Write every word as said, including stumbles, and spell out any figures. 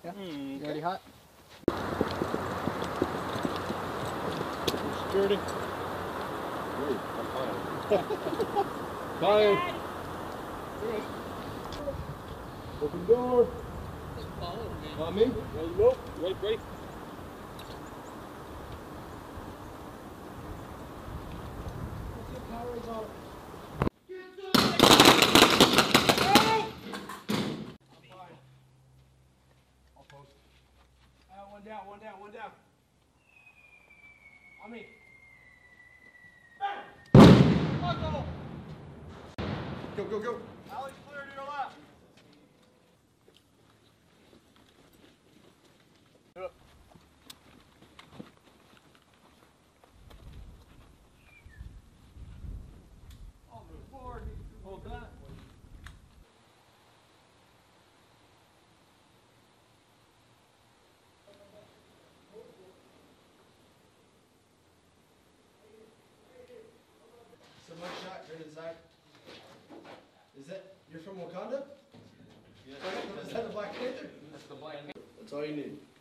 Yeah. Mm, You already hot? Security. Wait, I'm fine. Fine. Open door. Not me. Ready to go? Ready, ready. Power is on. One down, one down, one down. On me. Bang! Go! Go, go, go. Alley's clear to your left. Up. I'll move forward. Hold that. So my shot, turn inside. Is that, you're from Wakanda? Yes. Is that the Black Panther? That's the Black Panther. That's all you need.